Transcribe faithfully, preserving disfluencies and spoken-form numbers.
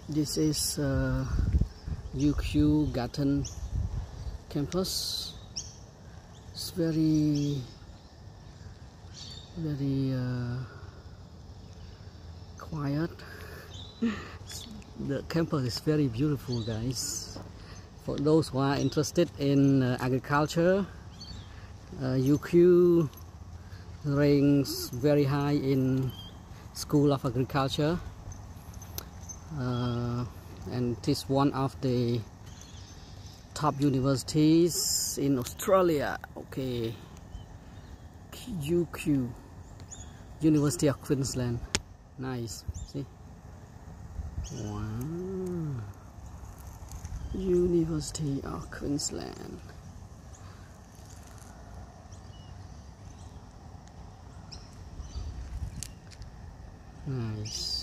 This is uh, U Q Gatton campus. It's very, very uh, quiet. The campus is very beautiful, guys. For those who are interested in uh, agriculture, uh, U Q ranks very high in School of Agriculture, uh, and it is one of the top universities in Australia. Okay, U Q, University of Queensland. Nice. See? Wow. University of Queensland. Nice.